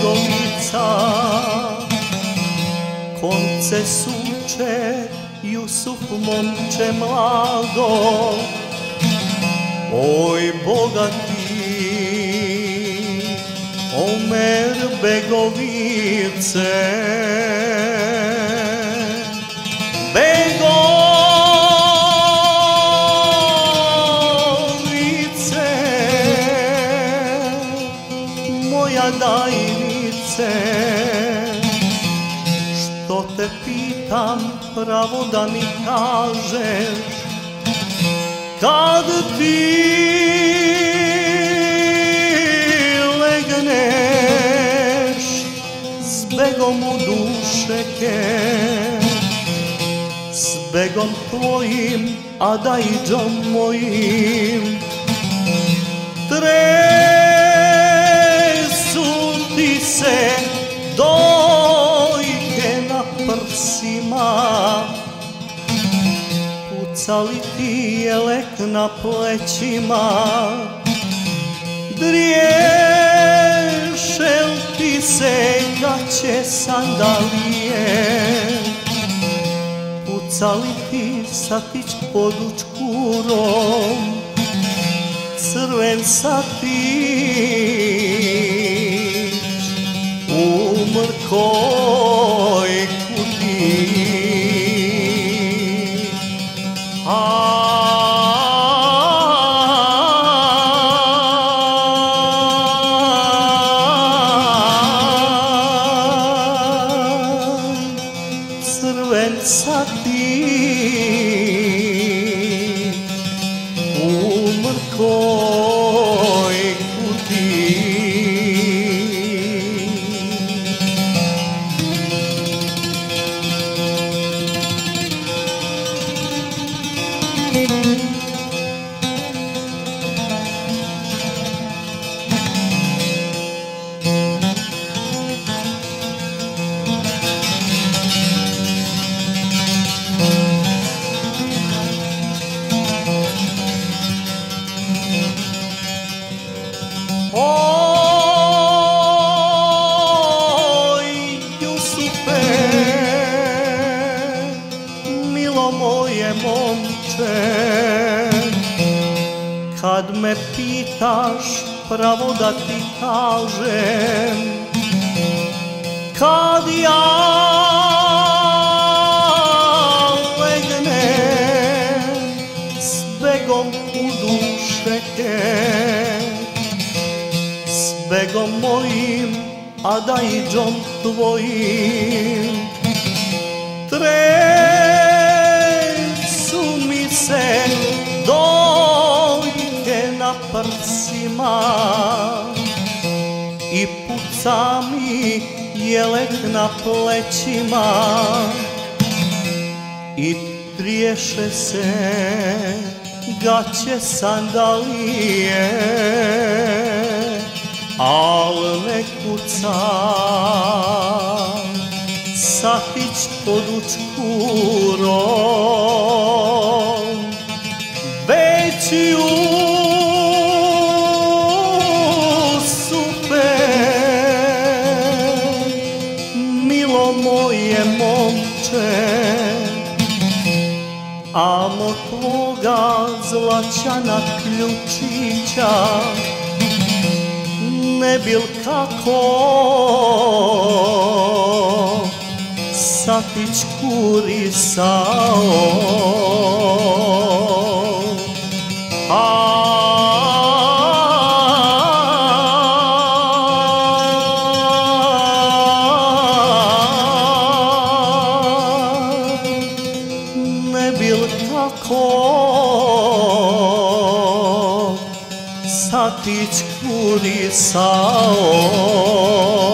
Begovica, konce suče, Jusuf momče mlado, oj bogati Omer Begovice. Begovice, moja dajnice, što te pitam pravo da mi kažeš, kad ti legneš s begom u dušeke, s begom tvojim, a dajđom mojim, tresu ti se dojke na prsima, pucali ti jelek na plećima, driješel ti se gaće sandalije, pucali ti satić pod učkurom, crven satić u mrkoj kutiji. Crven satić u mrkoj kutiji. Oj, Jusufe, milo moje momče, kad me pitaš pravo da ti kažem, kad ja legnem s begom u dušeke, s begom mojim, a dajđom tvojim, tresu mi se dojke na prsima i puca mi jelek na plećima i triješe se gaće sandalije, al ne kuca satić pod učkurom, već Jusufe, milo moje momče, amo tvoga zlačana ključića ne bil kako satić kurisao. Ne bil kako satić kurisao.